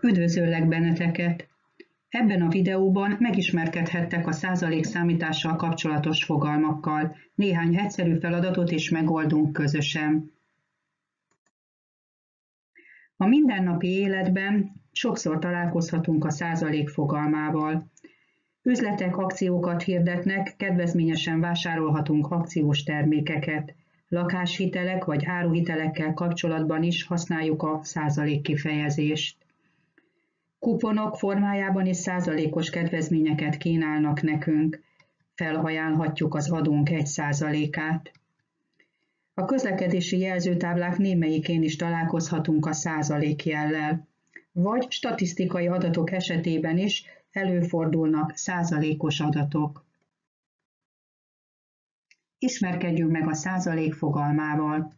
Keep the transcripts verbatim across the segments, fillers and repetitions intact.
Üdvözöllek benneteket! Ebben a videóban megismerkedhettek a százalékszámítással kapcsolatos fogalmakkal. Néhány egyszerű feladatot is megoldunk közösen. A mindennapi életben sokszor találkozhatunk a százalék fogalmával. Üzletek akciókat hirdetnek, kedvezményesen vásárolhatunk akciós termékeket. Lakáshitelek vagy áruhitelekkel kapcsolatban is használjuk a százalék kifejezést. Kuponok formájában is százalékos kedvezményeket kínálnak nekünk. Felajánlhatjuk az adónk egy százalékát. A közlekedési jelzőtáblák némelyikén is találkozhatunk a százalékjellel, vagy statisztikai adatok esetében is előfordulnak százalékos adatok. Ismerkedjünk meg a százalék fogalmával.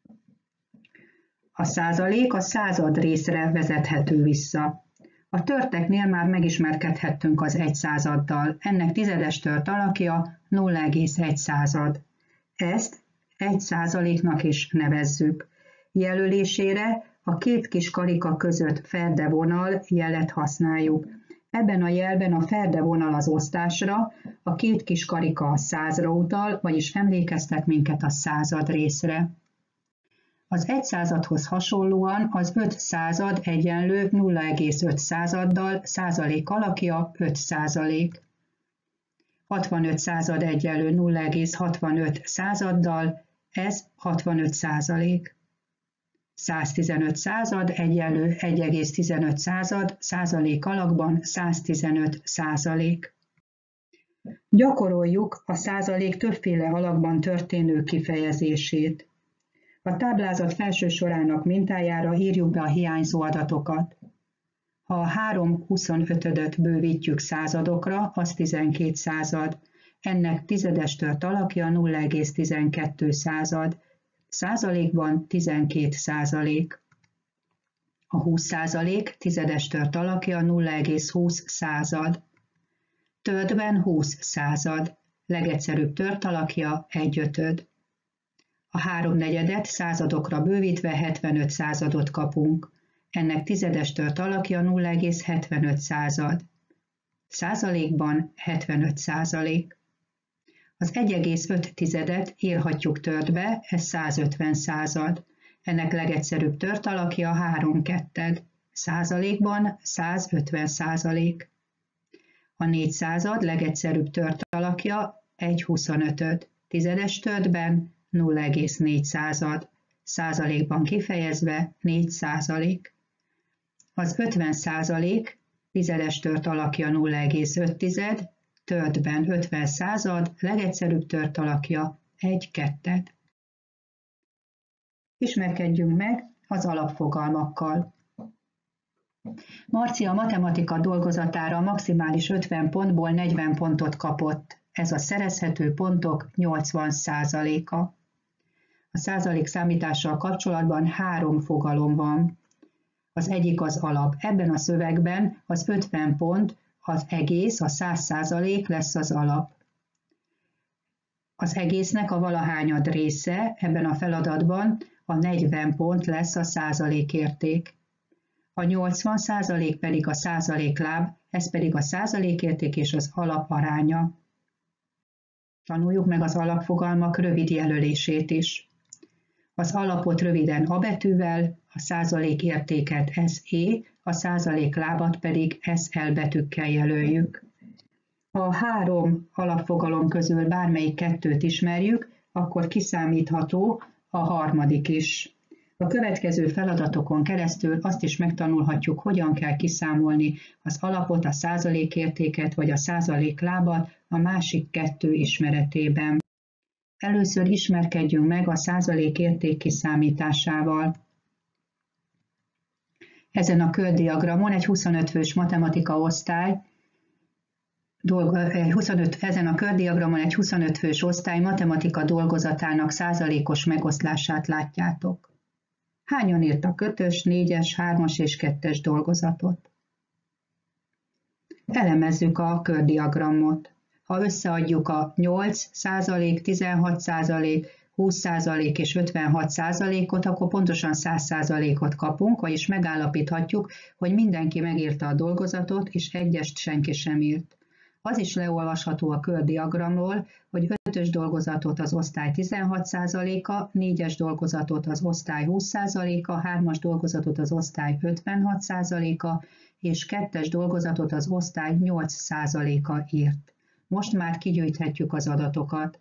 A százalék a század részre vezethető vissza. A törteknél már megismerkedhettünk az egy századdal. Ennek tizedes tört alakja nulla egész egy század. Ezt egy százaléknak is nevezzük. Jelölésére a két kis karika között ferdevonal jelet használjuk. Ebben a jelben a ferdevonal az osztásra, a két kis karika a százra utal, vagyis emlékeztet minket a század részre. Az egy századhoz hasonlóan az öt század egyenlő nulla egész öt századdal, százalék alakja öt százalék. hatvanöt század egyenlő nulla egész hatvanöt századdal, ez hatvanöt százalék. száztizenöt század egyenlő egy egész tizenöt század, százalék alakban száztizenöt százalék. Gyakoroljuk a százalék többféle alakban történő kifejezését. A táblázat felső sorának mintájára írjuk be a hiányzó adatokat. Ha a három huszonötödöt bővítjük századokra, az tizenkét század. Ennek tizedes tört alakja nulla egész tizenkettő század. Százalékban tizenkét százalék. A húsz százalék tizedes tört alakja nulla egész húsz század. Tördben húsz század. Legegyszerűbb tört alakja egy ötöd. A háromnegyedet századokra bővítve hetvenöt századot kapunk. Ennek tizedes tört alakja nulla egész hetvenöt század. Százalékban hetvenöt százalék. Az egy egész öt tizedet írhatjuk törtbe, ez százötven század. Ennek legegyszerűbb tört alakja három ketted. Százalékban százötven százalék. A négyszázad legegyszerűbb tört alakja egy huszonötöd. Tizedes törtben nulla egész négy század, százalékban kifejezve négy százalék. Az ötven százalék tizedes tört alakja nulla egész öt tized, törtben ötven század, legegyszerűbb tört alakja egy ketted. Ismerkedjünk meg az alapfogalmakkal. Marci a matematika dolgozatára maximális ötven pontból negyven pontot kapott. Ez a szerezhető pontok nyolcvan százaléka. A százalék számítással kapcsolatban három fogalom van. Az egyik az alap. Ebben a szövegben az ötven pont, az egész, a száz százalék lesz az alap. Az egésznek a valahányad része, ebben a feladatban a negyven pont lesz a százalékérték. A nyolcvan százalék pedig a százalékláb, ez pedig a százalékérték és az alap aránya. Tanuljuk meg az alapfogalmak rövid jelölését is. Az alapot röviden A betűvel, a százalékértéket es é, a százaléklábat pedig es el betűkkel jelöljük. Ha a három alapfogalom közül bármelyik kettőt ismerjük, akkor kiszámítható a harmadik is. A következő feladatokon keresztül azt is megtanulhatjuk, hogyan kell kiszámolni az alapot, a százalékértéket vagy a százaléklábat a másik kettő ismeretében. Először ismerkedjünk meg a százalékérték kiszámításával. Ezen a kördiagramon egy huszonöt fős matematika osztály, huszonöt, ezen a kördiagramon egy huszonöt fős osztály matematika dolgozatának százalékos megoszlását látjátok. Hányan írtak ötös, négyes, hármas és kettes dolgozatot? Elemezzük a kördiagramot. Ha összeadjuk a nyolc százalék, tizenhat százalék, húsz százalék és ötvenhat százalékot, akkor pontosan száz százalékot kapunk, vagyis megállapíthatjuk, hogy mindenki megírta a dolgozatot, és egyest senki sem írt. Az is leolvasható a kördiagramról, hogy ötös dolgozatot az osztály tizenhat százaléka, négyes dolgozatot az osztály húsz százaléka, hármas dolgozatot az osztály ötvenhat százaléka, és kettes dolgozatot az osztály nyolc százaléka írt. Most már kigyűjthetjük az adatokat.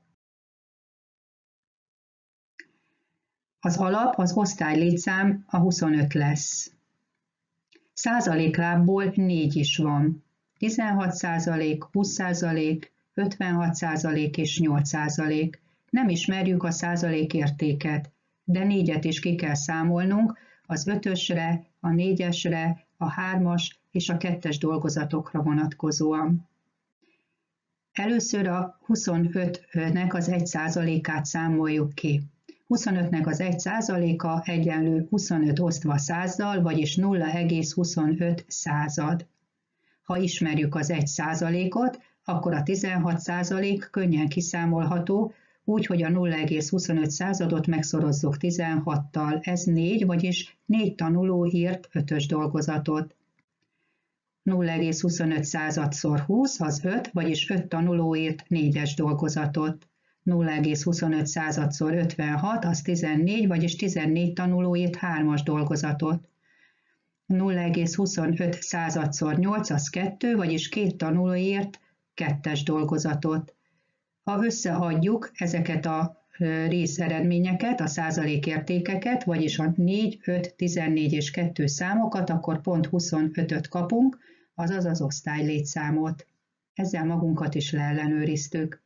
Az alap, az osztály létszám a huszonöt lesz. Százaléklábból négy is van. tizenhat százalék, húsz százalék, ötvenhat százalék és nyolc százalék. Nem ismerjük a százalékértéket, de négyet is ki kell számolnunk, az ötösre, a négyesre, a hármas és a kettes dolgozatokra vonatkozóan. Először a huszonötnek az egy százalékát számoljuk ki. huszonötnek az egy százaléka egyenlő huszonöt osztva százzal, vagyis nulla egész huszonöt század. Ha ismerjük az egy százalékot, akkor a tizenhat százalék könnyen kiszámolható, úgy, hogy a nulla egész huszonöt századot megszorozzuk tizenhattal. Ez négy, vagyis négy tanuló írt ötös dolgozatot. nulla egész huszonöt századszor húsz az öt, vagyis öt tanuló írt négyes dolgozatot. nulla egész huszonöt századszor ötvenhat az tizennégy, vagyis tizennégy tanuló írt hármas dolgozatot. nulla egész huszonöt századszor nyolc az kettő, vagyis két tanuló írt kettes dolgozatot. Ha összeadjuk ezeket a részeredményeket, a százalékértékeket, vagyis a négy, öt, tizennégy és kettő számokat, akkor pont huszonötöt kapunk, azaz az osztály létszámot. Ezzel magunkat is leellenőriztük.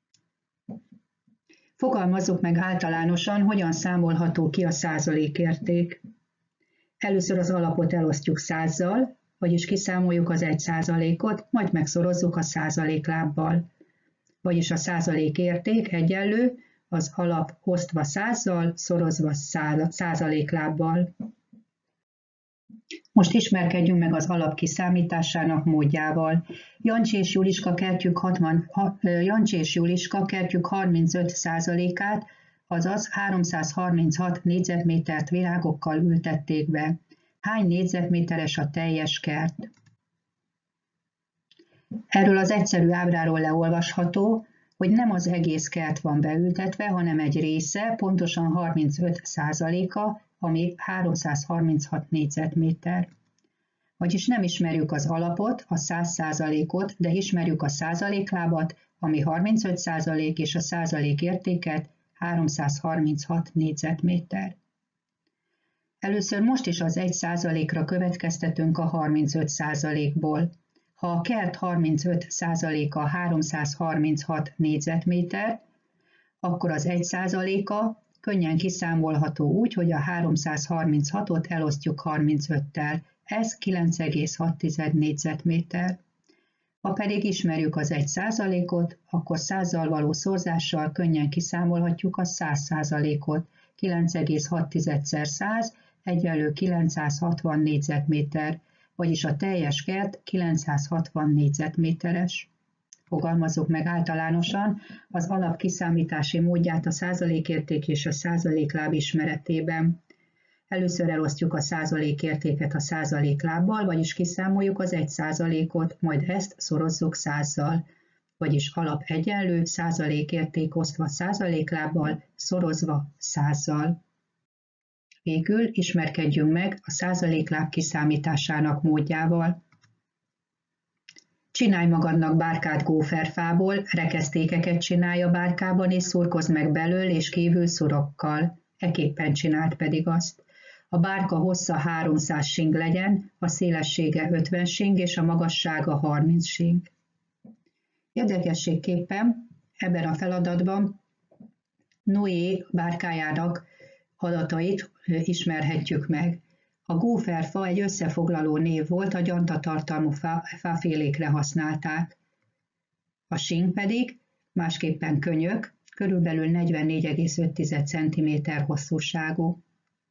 Fogalmazzuk meg általánosan, hogyan számolható ki a százalékérték. Először az alapot elosztjuk százzal, vagyis kiszámoljuk az egy százalékot, majd megszorozzuk a százaléklábbal. Vagyis a százalékérték egyenlő az alap osztva százzal, szorozva százaléklábbal. Most ismerkedjünk meg az alap kiszámításának módjával. Jancsi és Juliska kertjük, hatvan, ha, Jancsi és Juliska kertjük harmincöt százalékát, azaz háromszázharminchat négyzetmétert virágokkal ültették be. Hány négyzetméteres a teljes kert? Erről az egyszerű ábráról leolvasható, hogy nem az egész kert van beültetve, hanem egy része, pontosan harmincöt százaléka, ami háromszázharminchat négyzetméter. Vagyis nem ismerjük az alapot, a száz százalékot, de ismerjük a százaléklábat, ami harmincöt százalék, és a százalékértéket háromszázharminchat négyzetméter. Először most is az egy százalékra következtetünk a harmincöt százalékból. Ha a kert harmincöt százaléka háromszázharminchat négyzetméter, akkor az egy százaléka könnyen kiszámolható úgy, hogy a háromszázharminchatot elosztjuk harmincöttel. Ez kilenc egész hat négyzetméter. Ha pedig ismerjük az egy százalékot, akkor százzal való szorzással könnyen kiszámolhatjuk a száz százalékot. kilenc egész hat szer száz egyenlő kilencszázhatvan négyzetméter, vagyis a teljes kert kilencszázhatvan négyzetméteres. Fogalmazzuk meg általánosan az alap kiszámítási módját a százalékérték és a százalékláb ismeretében. Először elosztjuk a százalékértéket a százaléklábbal, vagyis kiszámoljuk az egy százalékot, majd ezt szorozzuk százzal, vagyis alap egyenlő százalékérték osztva százaléklábbal, szorozva százzal. Végül ismerkedjünk meg a százalékláb kiszámításának módjával. Csinálj magadnak bárkát góferfából, rekesztékeket csinálj a bárkában, és szurkozd meg belől és kívül szurokkal. Eképpen csináld pedig azt. A bárka hossza háromszáz sing legyen, a szélessége ötven sing és a magassága harminc sing. Érdekességképpen ebben a feladatban Noé bárkájának adatait ismerhetjük meg. A góferfa egy összefoglaló név volt, a gyantatartalmú fáfélékre használták. A sing pedig, másképpen könyök, körülbelül negyvennégy egész öt centiméter hosszúságú.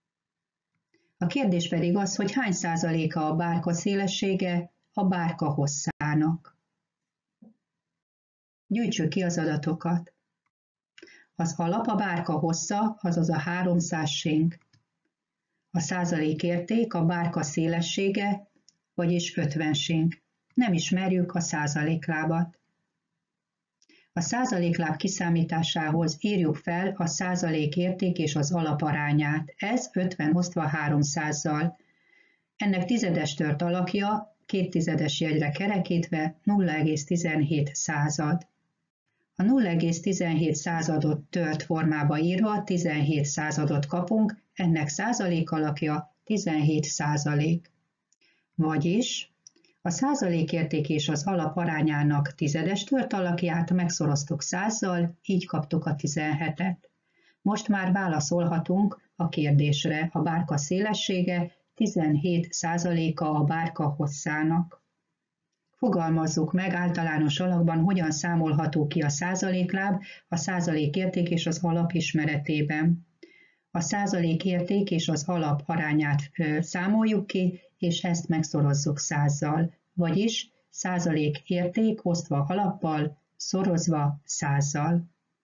A kérdés pedig az, hogy hány százaléka a bárka szélessége a bárka hosszának. Gyűjtsük ki az adatokat. Az alap a bárka hossza, azaz a háromszáz sing. A százalékérték a bárka szélessége, vagyis ötven sing. Nem ismerjük a százaléklábat. A százalékláb kiszámításához írjuk fel a százalékérték és az alap arányát. Ez ötven osztva háromszázzal. Ennek tizedes tört alakja két tizedes jegyre kerekítve nulla egész tizenhét század. A nulla egész tizenhét századot tört formába írva tizenhét századot kapunk, ennek százalék alakja tizenhét százalék. Vagyis a százalékérték és az alap arányának tizedes tört alakját megszoroztuk százzal, így kaptuk a tizenhetet. Most már válaszolhatunk a kérdésre. A bárka szélessége tizenhét százaléka a bárka hosszának. Fogalmazzuk meg általános alakban, hogyan számolható ki a százalékláb a százalékérték és az alap ismeretében. A százalékérték és az alap arányát számoljuk ki, és ezt megszorozzuk százzal, vagyis százalékérték osztva alappal, szorozva százzal.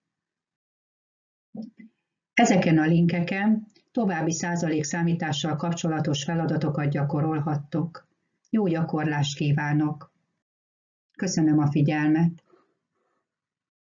Ezeken a linkeken további százalékszámítással kapcsolatos feladatokat gyakorolhattok. Jó gyakorlást kívánok! Köszönöm a figyelmet!